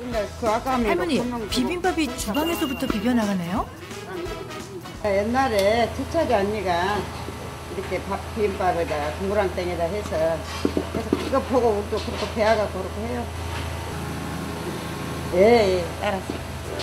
근데 그 아까 할머니, 비빔밥이 주방에서부터 비벼나가네요? 옛날에 주차기 언니가 이렇게 비빔밥에다 동그랑땡에다 해서 그래서 그거 보고 우리도 그렇게 배워갖고 그렇게 해요. 예, 알았어.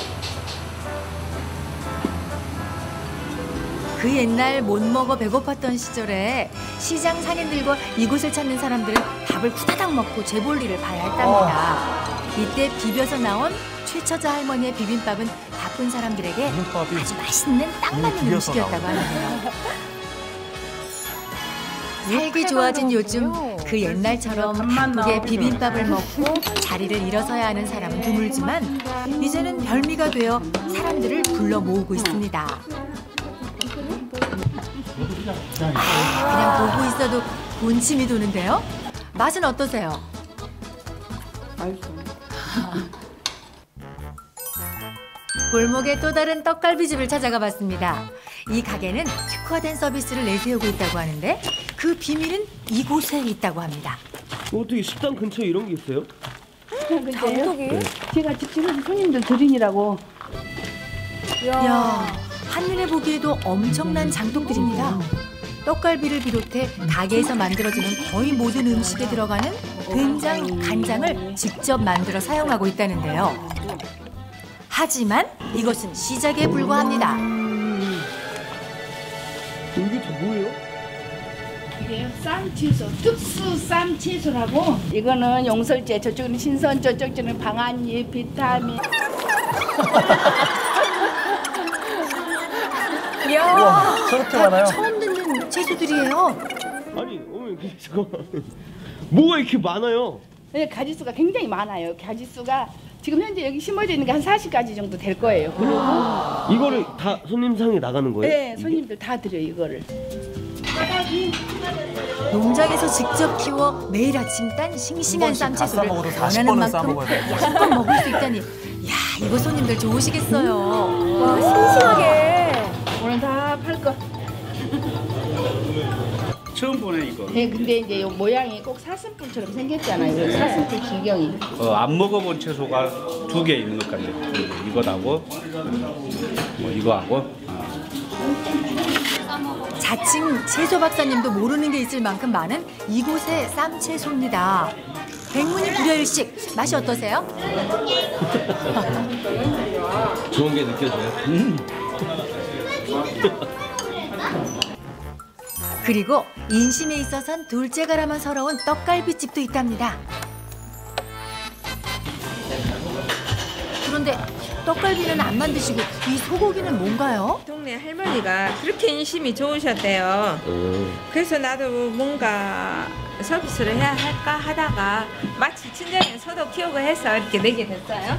그 옛날 못 먹어 배고팠던 시절에 시장 상인들과 이곳을 찾는 사람들은 밥을 후다닥 먹고 재볼일을 봐야 했답니다. 이때 비벼서 나온 최처자 할머니의 비빔밥은 바쁜 사람들에게 아주 맛있는 딱 맞는 음식이었다고 하네요. 살기 좋아진 요즘 그 옛날처럼 바쁘게 비빔밥을 먹고 자리를 일어서야 하는 사람은 드물지만 이제는 별미가 되어 사람들을 불러 모으고 있습니다. 그냥 보고 있어도 군침이 도는데요. 맛은 어떠세요? 맛있어. 골목의 또 다른 떡갈비집을 찾아가 봤습니다. 이 가게는 특화된 서비스를 내세우고 있다고 하는데 그 비밀은 이곳에 있다고 합니다. 어떻게 식당 근처에 이런 게 있어요? 장독이? 제가 직접 손님들 드리느라고. 이야, 한눈에 보기에도 엄청난 장독들입니다. 떡갈비를 비롯해 가게에서 만들어지는 거의 모든 음식에 들어가는 된장, 간장을 직접 만들어 사용하고 있다는데요. 하지만 이것은 시작에 불과합니다. 이게 다 뭐예요? 이게요, 쌈채소, 특수 쌈채소라고. 이거는 용설제, 저쪽은 신선, 저쪽은 방아잎, 비타민. 이야, 저렇게 많아요? 처음 듣는 채소들이에요. 아니 어머니 잠깐만 뭐가 이렇게 많아요? 네, 가지수가 굉장히 많아요. 가지수가 지금 현재 여기 심어져 있는 게 한 40가지 정도 될 거예요. 그리고 이거를 다 손님상에 나가는 거예요? 네, 손님들 다 드려요, 이거를. 농장에서 직접 키워 매일 아침 딴 싱싱한 쌈채소를 싸먹어도 원하는 40번은 만큼 싸먹어야 돼. 양껏 먹을 수 있다니. 야, 이거 손님들 좋으시겠어요. 와, 싱싱하게. 오늘 다 팔 거. 처음 보네 이거. 네, 근데 이제 요 모양이 꼭 사슴뿔처럼 생겼잖아요. 사슴뿔 기경이. 안 먹어본 채소가 2개 있는 것 같아요. 이거하고 뭐 이거하고. 자칭 채소 박사님도 모르는 게 있을 만큼 많은 이곳의 쌈채소입니다. 백문이 불여일식, 맛이 어떠세요? 좋은 게 느껴져요? 그리고 인심에 있어선 둘째가라만 서러운 떡갈비집도 있답니다. 그런데 떡갈비는 안 만드시고 이 소고기는 뭔가요? 동네 할머니가 그렇게 인심이 좋으셨대요. 그래서 나도 뭔가 서비스를 해야 할까 하다가 마치 친정에 소도 키우고 해서 이렇게 내게 됐어요.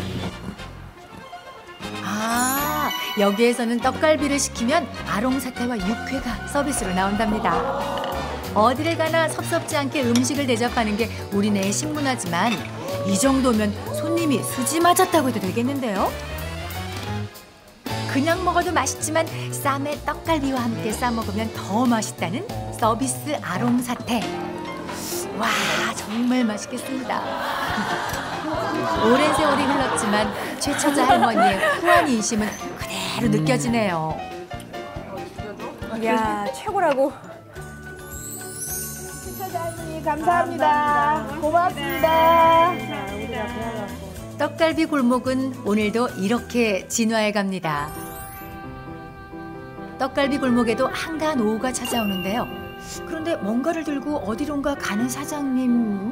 아, 여기에서는 떡갈비를 시키면 아롱사태와 육회가 서비스로 나온답니다. 어디를 가나 섭섭지 않게 음식을 대접하는 게 우리네의 식문화지만 이 정도면 손님이 수지 맞았다고 해도 되겠는데요? 그냥 먹어도 맛있지만 쌈에 떡갈비와 함께 싸먹으면 더 맛있다는 서비스 아롱사태. 와, 정말 맛있겠습니다. 오랜 세월이 흘렀지만 최처자 할머니의 후한 인심은 그대로 느껴지네요. 이야, 최고라고. 최처자 할머니 감사합니다. 고맙습니다. 떡갈비 골목은 오늘도 이렇게 진화해 갑니다. 떡갈비 골목에도 한가한 오후가 찾아오는데요. 그런데 뭔가를 들고 어디론가 가는 사장님.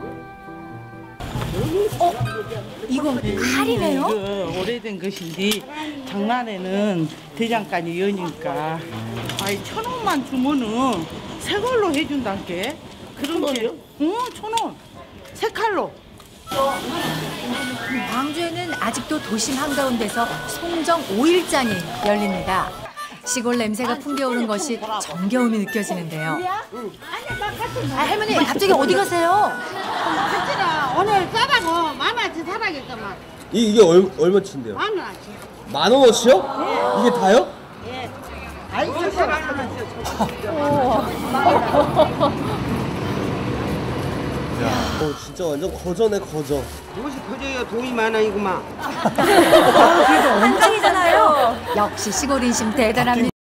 이건 칼이네요? 이거 오래된 것인데 장날에는 대장간이 여니까 아이 1,000원만 주면은 새 걸로 해준단게. 그런데 응, 1,000원. 새 칼로. 광주에는 아직도 도심 한가운데서 송정 5일장이 열립니다. 시골 냄새가 풍겨오는 것이 정겨움이 느껴지는데요. 아, 할머니 갑자기 어디 가세요? 오늘 싸다고 만원어치 사라겠더만. 이게 얼마치인데요? 만원어치. 10,000원어치요? 이게 다요? 예. 아이 저 만원어치. 진짜 완전 거저네 거저. 무엇이 커져요? 돈이 많아 이구만. 한정이잖아요. 역시 시골 인심 대단합니다.